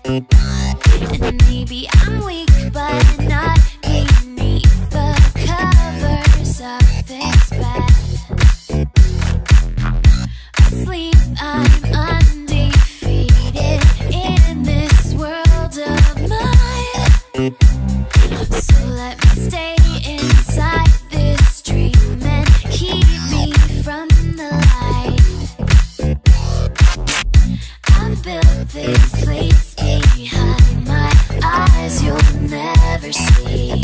And maybe I'm weak, but not beneath the covers of this bed. Asleep, I'm undefeated in this world of mine. So let me stay inside this dream and keep me from the light. I've built this place behind my eyes you'll never see.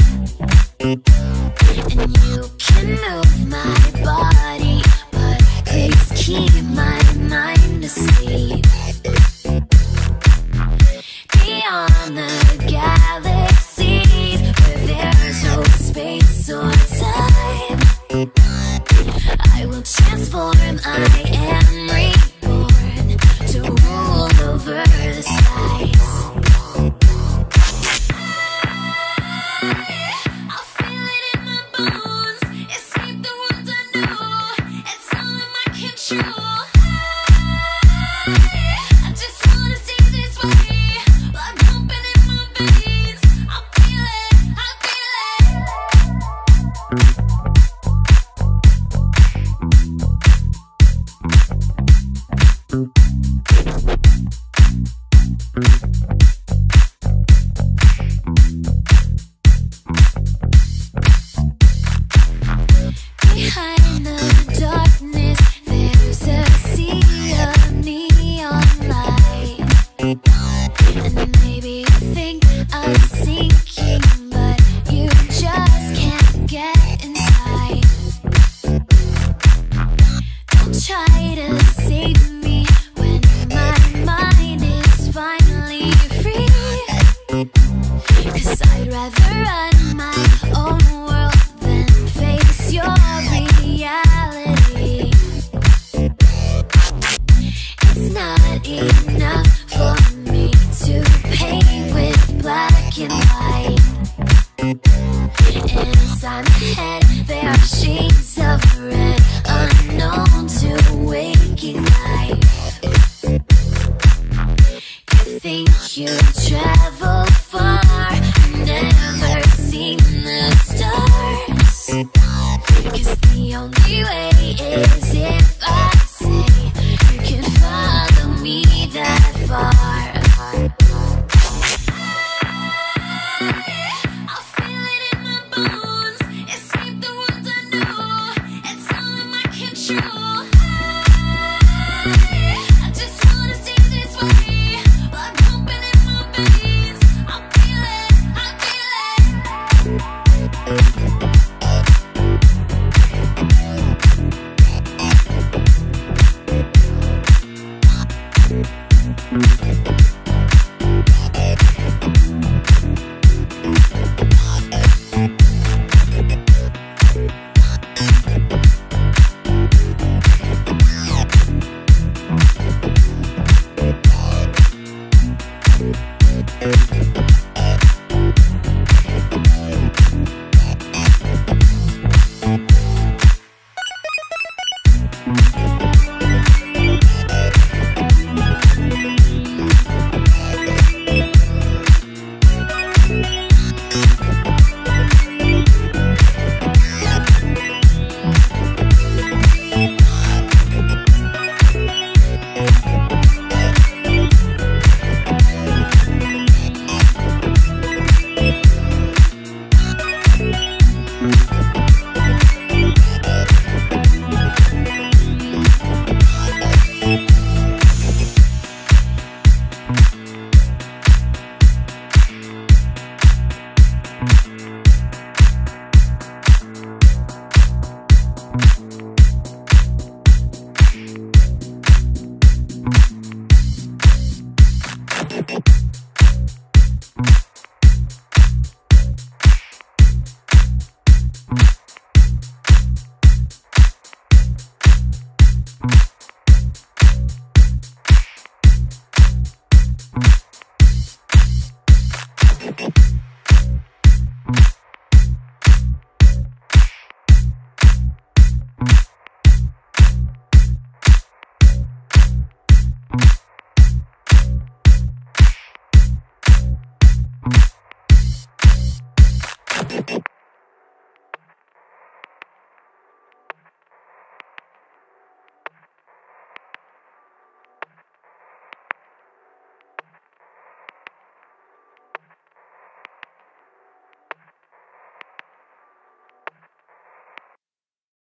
And you can move my body, but please keep my mind asleep. Beyond the galaxies, where there's no space or time, I will transform, I am reborn to rule over the skies. I'll feel it in my bones, escape the world I know, it's all in my control. I just wanna see this way, blood pumping in my veins. I feel it, I feel it. Behind the darkness, there's a sea of neon light. And maybe you think I'm sinking, but you just can't get inside. Don't try to save me when my mind is finally free. 'Cause I'd rather run my own world than face your reality. It's not enough for me to paint with black and white. Inside my head there are shades of red, unknown to waking life. You think you travel far, never seen the stars. 'Cause the only way is if I say you can follow me that far. I'll feel it in my bones, escape the world I know, it's all in my control. I just wanna see this way, blood pumping in my veins. I feel it, I feel it. Thank you.